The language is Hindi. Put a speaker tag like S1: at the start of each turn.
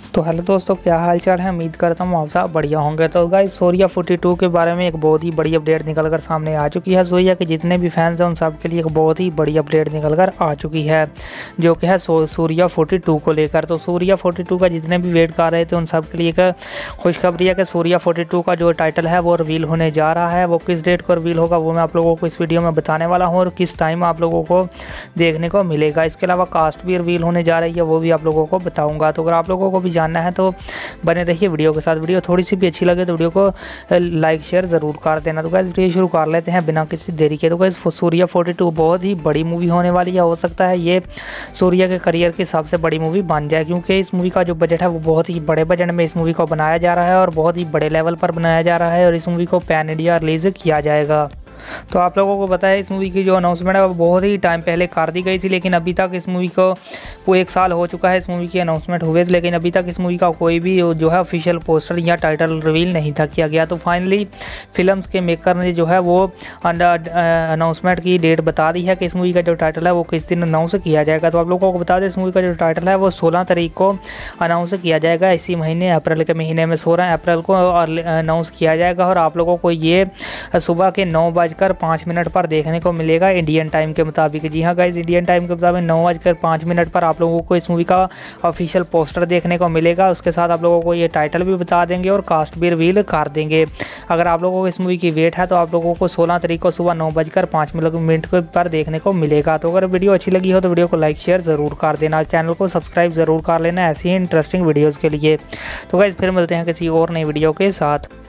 S1: तो हेलो दोस्तों, क्या हाल चाल है। उम्मीद करता हूँ आप सब बढ़िया होंगे। तो गाइस सूर्या 42 के बारे में एक बहुत ही बड़ी अपडेट निकल कर सामने आ चुकी है। सूर्या के जितने भी फैंस हैं उन सब के लिए एक बहुत ही बड़ी अपडेट निकल कर आ चुकी है, जो कि है सूर्या 42 को लेकर। तो सूर्या 42 का जितने भी वेट कर रहे थे उन सब के लिए एक खुशखबरी है कि सूर्या 42 का जो टाइटल है वो रिवील होने जा रहा है। वो किस डेट को रिवील होगा वो मैं आप लोगों को इस वीडियो में बताने वाला हूँ और किस टाइम आप लोगों को देखने को मिलेगा। इसके अलावा कास्ट भी रिवील होने जा रही है, वो भी आप लोगों को बताऊँगा। तो अगर आप लोगों को भी जानना है तो बने रहिए वीडियो के साथ। वीडियो थोड़ी सी भी अच्छी लगे तो वीडियो को लाइक शेयर ज़रूर कर देना। तो गाइस वीडियो शुरू कर लेते हैं बिना किसी देरी के। तो गाइस सूर्या 42 बहुत ही बड़ी मूवी होने वाली है। हो सकता है ये सूर्या के करियर की सबसे बड़ी मूवी बन जाए, क्योंकि इस मूवी का जो बजट है वो बहुत ही बड़े बजट में इस मूवी को बनाया जा रहा है और बहुत ही बड़े लेवल पर बनाया जा रहा है और इस मूवी को पैन इंडिया रिलीज़ किया जाएगा। तो आप लोगों को पता है इस मूवी की जो अनाउंसमेंट है वो बहुत ही टाइम पहले कर दी गई थी, लेकिन अभी तक इस मूवी को वो 1 साल हो चुका है इस मूवी की अनाउंसमेंट हुए थे, लेकिन अभी तक इस मूवी का कोई भी जो है ऑफिशियल पोस्टर या टाइटल रिवील नहीं था किया गया। तो फाइनली फिल्म्स के मेकर ने जो है वो अनाउंसमेंट की डेट बता दी है कि इस मूवी का जो टाइटल है वो किस दिन अनाउंस किया जाएगा। तो आप लोगों को बता दें इस मूवी का जो टाइटल है वो 16 तारीख को अनाउंस किया जाएगा। इसी महीने अप्रैल के महीने में 16 अप्रैल को अनाउंस किया जाएगा और आप लोगों को ये सुबह के 9:05 पर देखने को मिलेगा इंडियन टाइम के मुताबिक। जी हाँ गाइज, इंडियन टाइम के मुताबिक 9:05 पर आप लोगों को इस मूवी का ऑफिशियल पोस्टर देखने को मिलेगा। उसके साथ आप लोगों को ये टाइटल भी बता देंगे और कास्ट भी रिवील कर देंगे। अगर आप लोगों को इस मूवी की वेट है तो आप लोगों को 16 तारीख को सुबह 9:05 पर देखने को मिलेगा। तो अगर वीडियो अच्छी लगी हो तो वीडियो को लाइक शेयर ज़रूर कर देना, चैनल को सब्सक्राइब ज़रूर कर लेना ऐसी ही इंटरेस्टिंग वीडियोज़ के लिए। तो गाइज फिर मिलते हैं किसी और नई वीडियो के साथ।